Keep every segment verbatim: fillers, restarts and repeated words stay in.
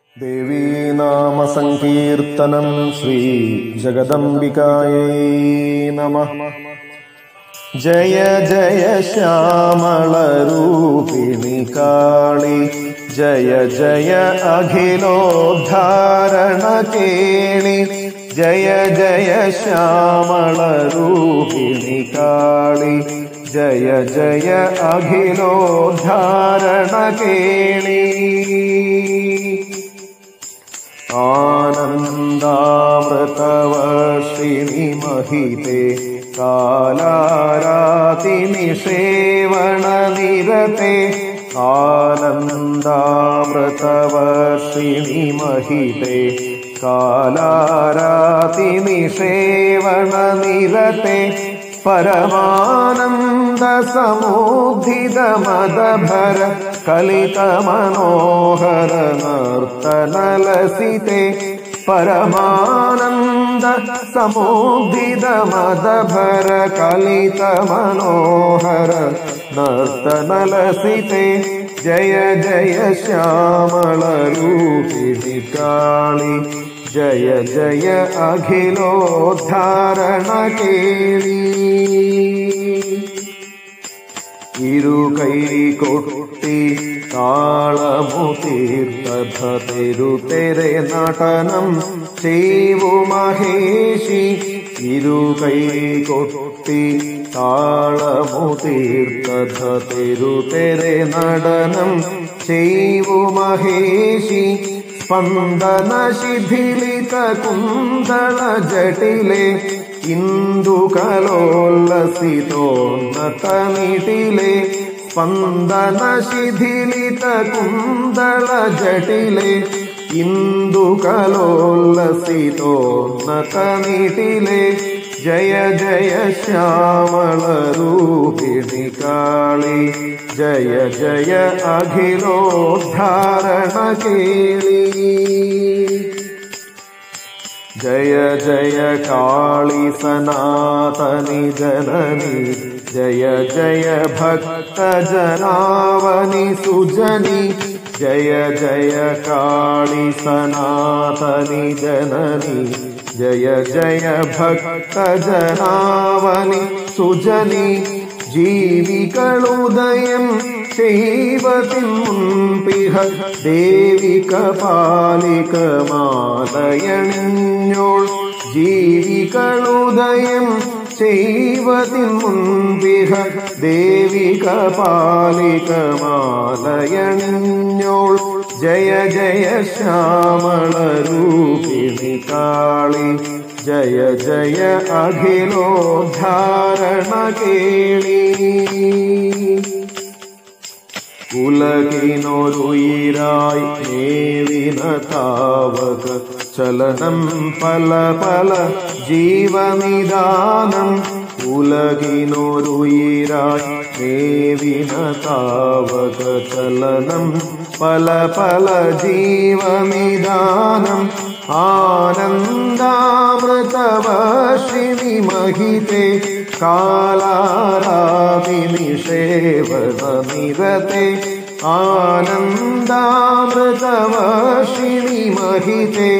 ദേവീനാമസങ്കീർത്തനം ശ്രീ ജഗദംബികായൈ നമഃ. ജയ ജയ ശ്യാമളരൂപിണി കാളി, ജയ ജയ അഖിലോദ്ധാരണ കേളി. ജയ ജയ ശ്യാമളരൂപിണി കാളി, ജയ ജയ അഖിലോദ്ധാരണ കേളി. ആനന്ദാമൃതവർഷിണി മഹിതേ കാലാരാതിനിഷേവണ നിരതേ. ആനന്ദാമൃതവർഷിണി മഹിതേ കാലാരാതിനിഷേവണ നിരതേ. പരമാനന്ദ സമുദ്ധിത മദഭര കലിത മനോഹര നർത്തനലസിതേ. പരമാനന്ദ സമുദ്ധിത മദഭര കലിത മനോഹര നർത്തനലസിതേ. ജയ ജയ ശ്യാമളരൂപിണി കാളി, ജയ ജയ അഖിലോദ്ധാരണ കേളി. ഇരുകൈ കൊട്ടി താളമുതീർത്തരുതെരെ നടനം ചെയ്വു മഹേഷി. ഇരുകൈ കൊട്ടി താളമുതീർത്തരുതെരെ നടനം ചെയ്വു മഹേഷി. സ്പന്ദന ശിഥിലിത കുന്തള ജടിലെ ഇന്ദുകലോല്ലസിതോന്നതമിടിലെ. സ്പന്ദന ശിഥിലിത കുന്തള ജടിലെ ഇന്ദുകലോല്ലസിതോന്നതമിടിലെ. ജയ ജയ ശ്യാമളരൂപിണി കാളി, ജയ ജയ അഖിലോദ്ധാരണ കേളി. ജയ ജയ കാളി സനാതനി ജനനി, ജയ ജയ ഭക്തജനാവനി സുജനി. ജയ ജയ കാളി സനാതനി ജനനി, ജയ ജയ ഭക്തജനാവനി സുജനി. ജീവികളുദയം ചെയ്വതിൻ മുൻപിഹ ദേവിക പാലിക മാലയണിഞ്ഞോൾ. ജീവികളുദയം ചെയ്വതിൻ മുൻപിഹ ദേവിക പാലിക മാലയണിഞ്ഞോൾ. ജയ ജയ ശ്യാമളരൂപിണി കാളി, ജയ ജയ അഖിലോദ്ധാരണ കേളി. ഉലകിനൊരുയിരായി മേവിന താവക ചലനം പല പല ജീവനിദാനം. ഉലകിനൊരുയിരായി മേവിന താവക ചലനം പല പല ജീവനിദാനം. ആനന്ദാമൃതവർഷിണി മഹിതേ കാലാരാതിനിഷേവണ നിരതേ. ആനന്ദാമൃതവർഷിണി മഹിതേ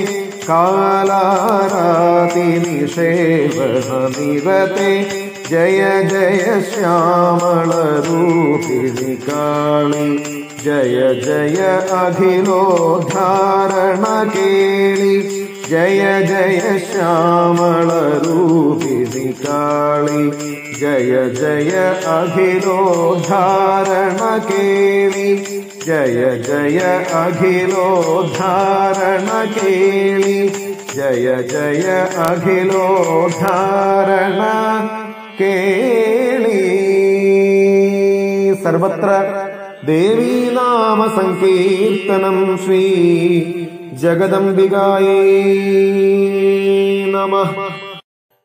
കാലാരാതിനിഷേവണ നിരതേ. ജയ ജയ ശ്യാമളരൂപിണി കാളി, ജയ ജയ അഖിലോദ്ധാരണ കേളി. ജയ ജയ ശ്യാമളരൂപിണി കാളി, ജയ ജയ അഖിലോദ്ധാരണ കേളി. ജയ ജയ അഖിലോദ്ധാരണ കേളി. ജയ ജയ അഖിലോദ്ധാരണ കേളി. സർവത്ര ദേവീനാമ സങ്കീർത്തനം ശ്രീ ജഗദംബികായൈ നമഃ.